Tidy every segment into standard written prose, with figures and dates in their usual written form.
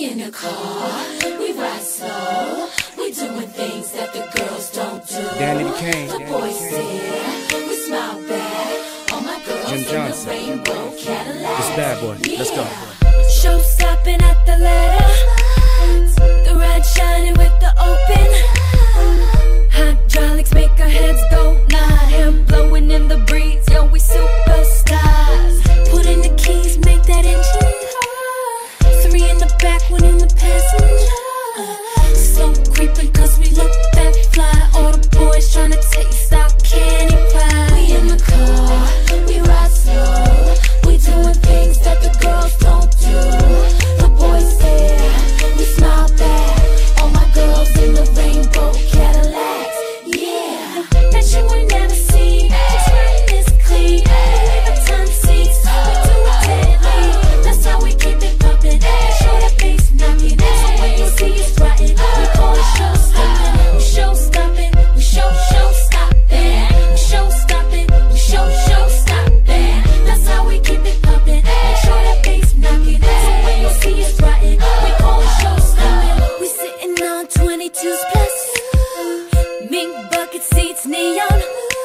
in the car, we ride slow. We doing things that the girls don't do. Danny Kane. The boys stare, we smile back. All my girls Jim Johnson. in the rainbow Cadillac. This bad boy. Yeah. Let's go. Show stopping at the ladder. The red shining with the open. Hydraulics make our heads go nod. Him blowing in the breeze, yo, we superstars. Put in the keys, make that engine pop. 3 in the back, 1 in the passenger. Slow creeping cause we look that fly. All the boys tryna taste our candy pie. We in the car, we ride slow. We doing things that the girls don't do. The boys stare, we smile back. All my girls in the rainbow Cadillacs. Yeah, that you will never see. Just riding this clean. Leave a ton seats. We do it deadly. That's how we keep it pumping. Make sure that bass knocking. So when you see us riding, we call it show stopping. We show stopping. We show stopping. We show stopping. We show stopping. That's how we keep it pumping. Make sure that bass knocking. So when you see us riding, we call it show stopping. We sitting on 22s plus. Mink bucket seats, neon.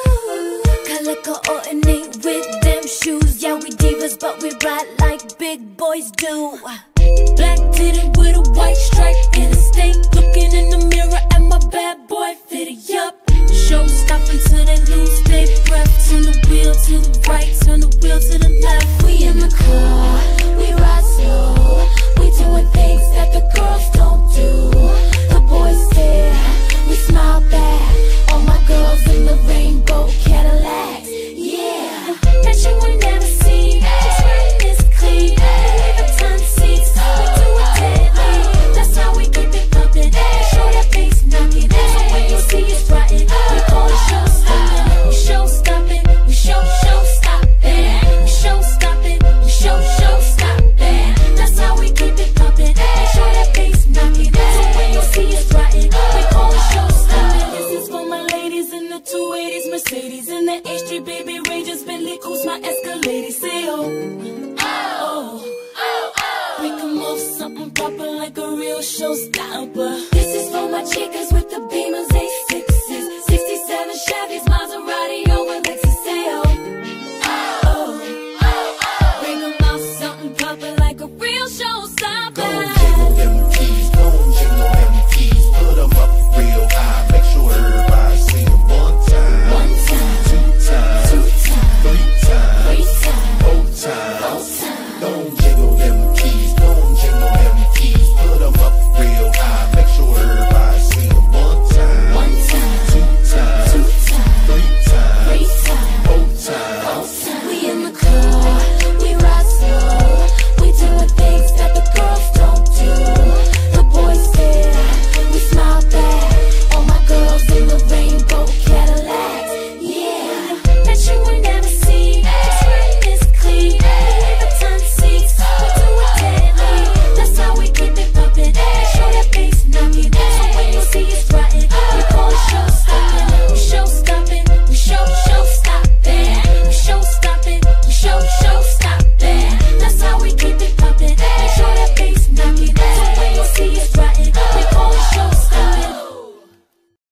Calico alternate with them shoes. Yeah, we divas, but we ride like big boys do. Black titted with a white stripe and a stain. Looking in the mirror at my bad boy fitted up. Show stopping till they lose their breath. Turn the wheel to the right, turn the wheel to the left. we in the car, we ride slow. We doing things that the girls don't do. The boys stare, we smile back. All my girls in the rainbow Cadillacs. Yeah, that you will never see. Just riding this clean. Leave a ton seats. We do it deadly. That's how we keep it pumping. Make sure that bass knocking. So when you see us riding, we call it show stopping. We show stopping. We show stopping. We show stopping. We show stopping. That's how we keep it pumping. Make sure that bass knocking. So when you see us riding, we call it show stopping. This is for my ladies in the 280s, Mercedes in the H3, baby Rangers, Bentley Coos, my Escalade. Say oh, oh, oh, oh. We can move something proper like a real showstopper. this is for my chicas with the Beamers, A6s, 67 Chevys, Maserati over